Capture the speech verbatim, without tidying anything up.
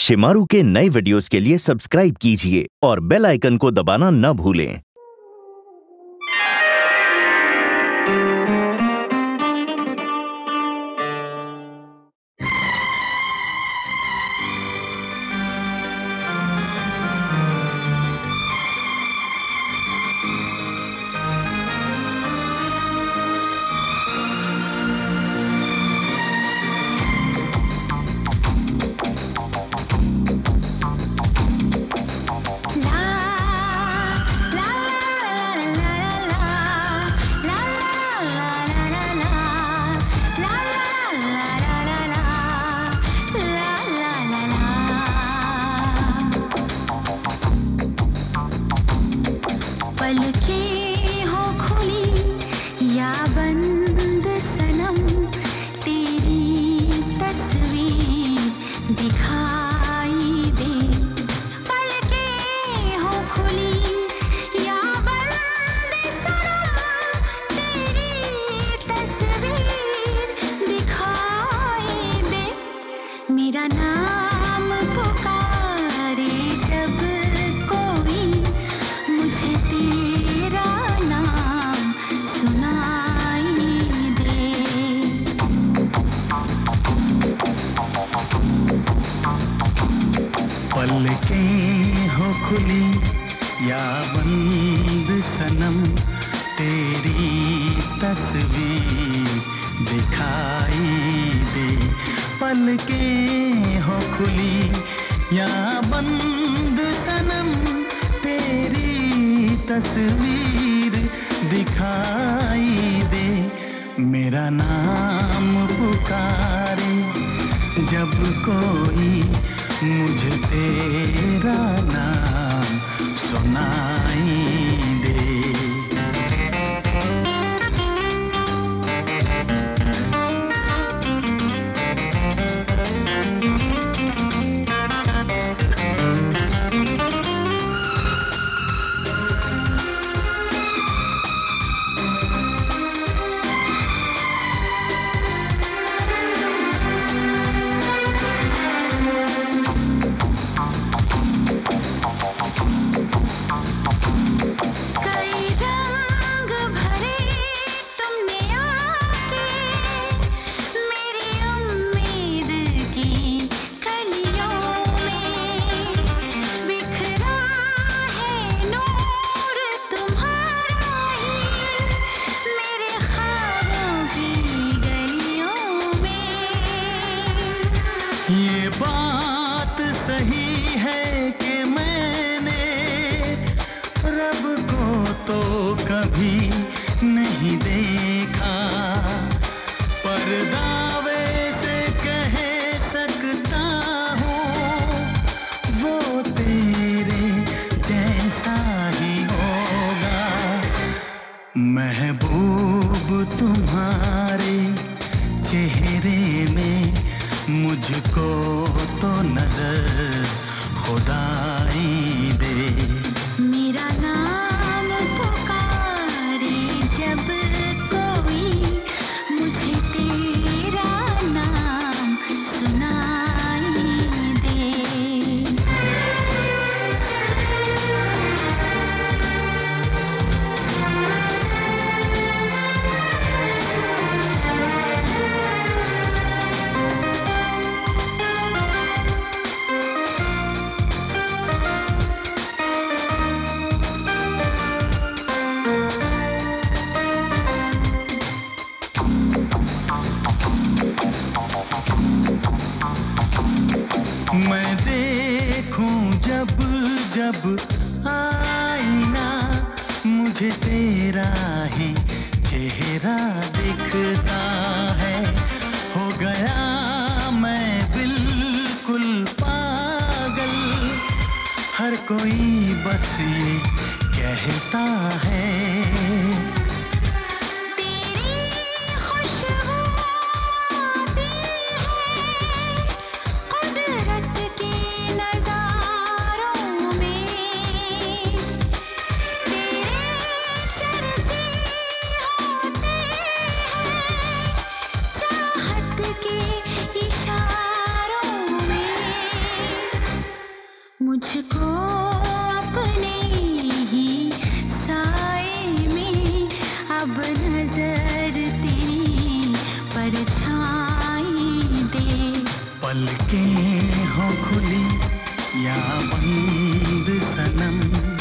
शिमारू के नए वीडियोस के लिए सब्सक्राइब कीजिए और बेल आइकन को दबाना न भूलें। पलकें हो खुली या बंद सनम, तेरी तस्वीर दिखाई दे। पलकें हो खुली या बंद सनम, तेरी तस्वीर दिखाई दे। मेरा नाम पुकारे जब कोई, मुझे तेरा नाम सुनाई दे। पलकें हो खुली या बंद सनम, तेरी तस्वीर दिखाई दे। पलकें हो खुली या बंद सनम, तेरी तस्वीर दिखाई दे। मेरा नाम पुकारे जब कोई, मुझे तेरा नाम सुनाई दे। ये बात सही है कि मैंने रब को तो कभी नहीं देखा, पर दावे से कह सकता हूँ वो तेरे जैसा ही होगा। महबूब तुम्हारे चेहरे में मुझको तो नजर खुदाई दे। मेरा नाम पुकारे जब कोई, मुझे तेरा नाम सुनाई दे। मैं देखूं जब जब आईना, मुझे तेरा ही चेहरा दिखता है। हो गया मैं बिल्कुल पागल, हर कोई बस ये कहता है। के इशारों में मुझको अपने ही साए में अब नजर तेरी परछाई दे। पलकें हो खुली या बंद सनम,